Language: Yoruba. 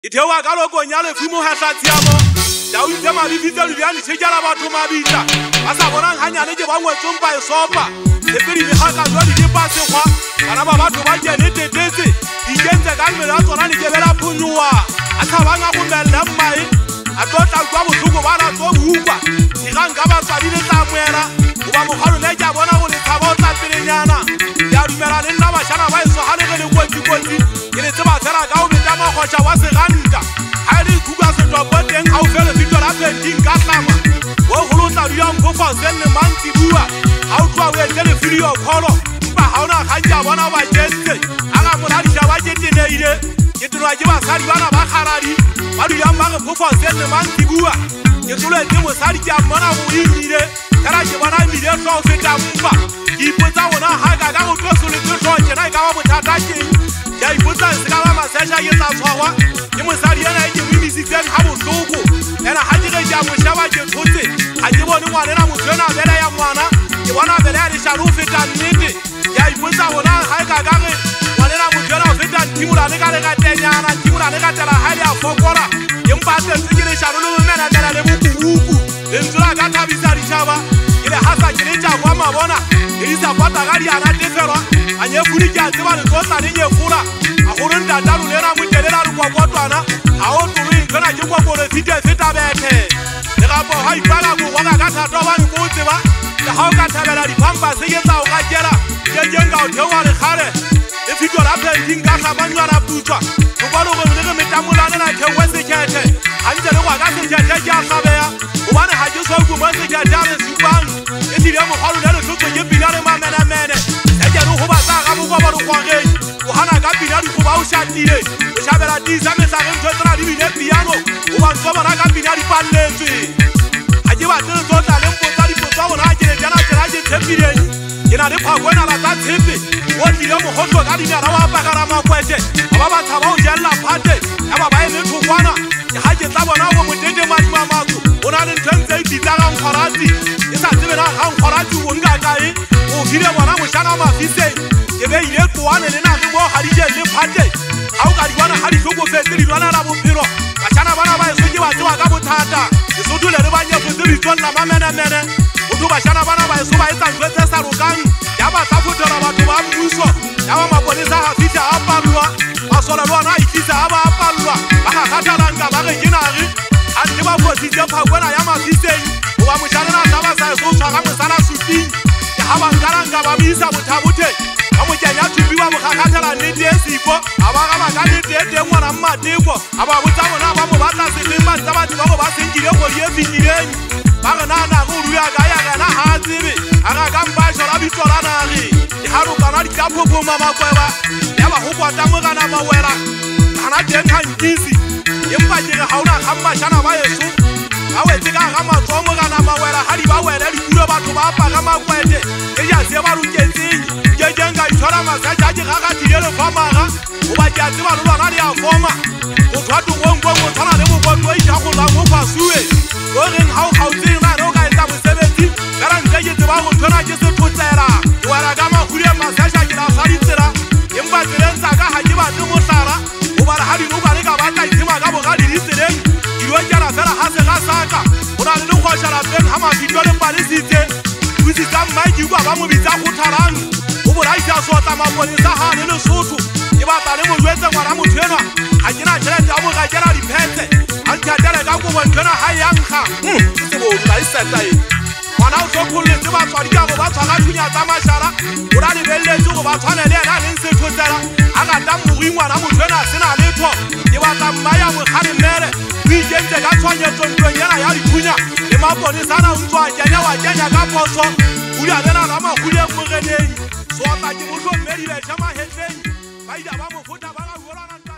Itewa ka lokonya le fumo ha Tsiamo da utse mabitse le bjane tshejala batho mabitla ba sa bonang hanyane ke ba ngwetsong ba esopa le pedi le haka jwa di pase kwa bana ba batho ba kene tetetse ikentse ka mmele a tsona le ke bela phunwa a thabanga go mella mmai a tlotla kwa bosuko ba la tso buka diranga ba tsadi le tla moela go ba mogalo le ke bona go le thaba o tla pelenyana ya dumela le nna ba shana ba eso ha le le kwetsi ke le tseba tsela ka o betla mo khotsha wa seganta ha le kuka se twa boteng ha o fele fitwa la pending ka tlama o go lotla di yang go fa sele mantsi bua ha o twa o etele video call ba ha ona ga ja bona ba jetse aga mona di shaba ke tineile ke tloa ke ba sadi bana ba kharadi ba di yang ba go fofa sele mantsi bua ke tloa ke mo sadi ke mona go ile kara ke bona video so feta mpa ke ipotsa ona ha ga go tlosole tso ke na ka ba bothata ke ya ipotsa se ka ba masesha ke tla tshwarwa ke mosadi yana ke mimisitseng ha bohloko ena ha ke re ja mo shaba ke thotse ha ke bone ngwana na motsena bela ya ngwana ke bona bela ya leshano feta nnete ya ipotsa ona ha ka ga re ngwana na motsena feta timula le ka le ka tenyana timula le ka tela ha le a fokora ke mpatse ke le shano le mena tela le bukuku le ntsula ka thabisa di shaba ke le hasa ke le tja kwa mabona ke isa pata ga di ana teferwa a nye furi ke a tseba le tsosa le nye fura a gore ntatalu le na motelela re kwakotwana ha o tolo intlona ke kwakore feta bethe le gapo ha ipala go wa ka thata ba go tseba le ha o ka thabela dipampa se ke tsa o ga kera ke jenga o thewa le khare e fitwa la pending ka ga banyana putswa go ba lo go le metamolana na thewe se khethe a ntse le go ka se khethe ke a sabea o bana ha ke so go mo se khethe a le supang e dire mo khalo le tlotso ke pina le mamena mene e ke ro go ba sa ga bo ba ro kwageng o hana ka pina di go ba o shatile o shabela tisa me sa re ntwetsa di bine piano o ba so bona ka pina di palletswe a ke ba tsere tsotla le mpotsa di potsa bona ke le jana tsela ke tshepileng ke na le phakwana la tsa tshepe o tlile mo hotlo ka dinara wa pakara makwete ba ba tshaba o jella phate ya ba ba ene thokwana ke ha ke tla bona go motete mamako o na le ntse di tlagang kharati e sa tsebela ga kharati o nga kae o file bona mo shana mafise ke be ile twane le na go ha di jelle phate ha o ka di bona ha di hloko fetse di lwana la bophelo ba shana bana ba eso ke ba tsewa ka bothata ke so dule re ba nya fetse di tswana mamena mene o do ba shana bana ba eso ba etsa ntse sa rokang ya ba tsa fotela batho ba mmuso ya ba maponisa ha fitla a palwa ba sola lwana ikisa a ba palwa ba ga khathalanga ba re kinari a ke ba fotitse phakwana ya mafiseng o ba moshalena sa ba sa eso tshwara mosala suting ke ha ba nkaranga ba bisa bothabothe ba mo kenya thubiwa mo khathala nnete e siko a ba ga ba ka nnete e teng ngwana mmateko a ba botsa bona ba mo batla selemba tsa batho ba go ba senkile go di e fitileng ba re na go ruya ka ya kana ha tsebe a ga ka mpa shora bitsola nare ke ha ro kana di ka phopoma makweba ya ba go kwata mo kana ba wera kana teng ha nkisi empa ke ga hauna ga mma shana ba yeso a wetse ka ga matso mo kana ba wera ha di ba wera di kuro batho ba pa ka makwete ke ja se ba ruketseng ke jenga itshora masaja ke ga ga tile le famaga o ba ke a tseba lo lona di a foma o thwato go ngwe mo tsana le mo botlo e ja go la mo pasue o reng ha o gautse na ro ka etsa mosebetsi ka rantse ke tseba go thona ke se thotsela o ara ka maghure masaja ke la sa ditsela empa tselensa ka ha ke ba tse mo tsara o ba ha di no ba le ka ba tla itima ka bo ga di ditseleng di lo tsara fela ha se ga saka o na le go khoshala teng ha ma fitwa le palisitse o tsi tsa maiki kwa ba mo bitsa go tharang o bo raisa so tsa maponisa ha le Lesotho ke ba tla le mo jwetsa ngwana mo tshena ha ke na tšhelete a mo ga kera di phetse a nthatela ka go bontshena ha yankga se bo la iseta e ngwana o so kholle se ba tswadi ka go ba tshwara thunya tsa mashara o ra le belletse go ba tshwana le ena le se thotsela a ga ta mo ngwana mo tshena sena letho ke ba tla mmaya mo khare mere o ikentse ka tshwanyetso ntweng yana ya dithunya le maponisa na utswa wa kenya ka poso o ya lena la magule mo geneng so ta ke mo tlo mmedi le tshama hetleng ba ida ba mo fota ba ga uelana